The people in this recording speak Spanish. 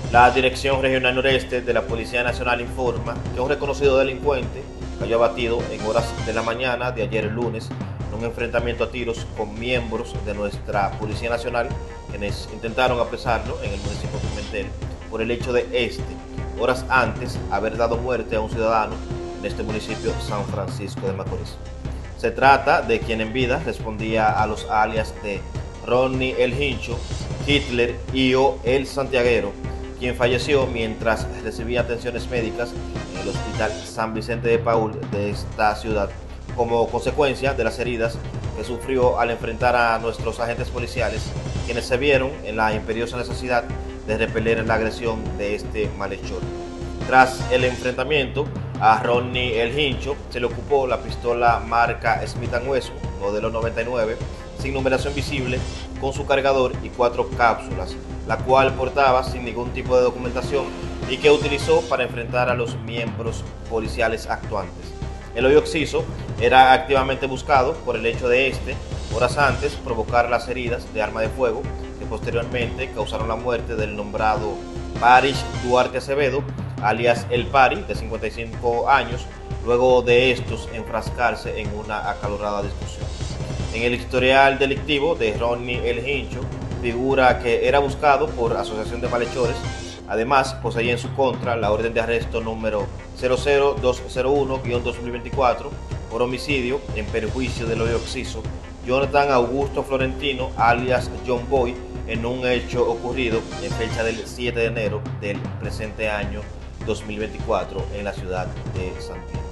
La Dirección Regional Noreste de la Policía Nacional informa que un reconocido delincuente cayó abatido en horas de la mañana de ayer lunes en un enfrentamiento a tiros con miembros de nuestra Policía Nacional, quienes intentaron apresarlo en el municipio de Pimentel por el hecho de horas antes, haber dado muerte a un ciudadano en este municipio San Francisco de Macorís. Se trata de quien en vida respondía a los alias de Ronnie el Hincho, Hitler y o el Santiaguero, quien falleció mientras recibía atenciones médicas en el Hospital San Vicente de Paúl de esta ciudad, como consecuencia de las heridas que sufrió al enfrentar a nuestros agentes policiales, quienes se vieron en la imperiosa necesidad de repeler la agresión de este malhechor. Tras el enfrentamiento, a Ronnie el Hincho se le ocupó la pistola marca Smith & Wesson, modelo 99, sin numeración visible, con su cargador y 4 cápsulas, la cual portaba sin ningún tipo de documentación y que utilizó para enfrentar a los miembros policiales actuantes. El hoyo occiso era activamente buscado por el hecho de horas antes, provocar las heridas de arma de fuego que posteriormente causaron la muerte del nombrado Parish Duarte Acevedo, alias El Pari, de 55 años, luego de estos enfrascarse en una acalorada discusión. En el historial delictivo de Ronnie el Hincho figura que era buscado por asociación de malhechores. Además, poseía en su contra la orden de arresto número 00201-2024 por homicidio en perjuicio del hoyo occiso Jonathan Augusto Florentino, alias John Boy, en un hecho ocurrido en fecha del 7 de enero del presente año 2024 en la ciudad de Santiago.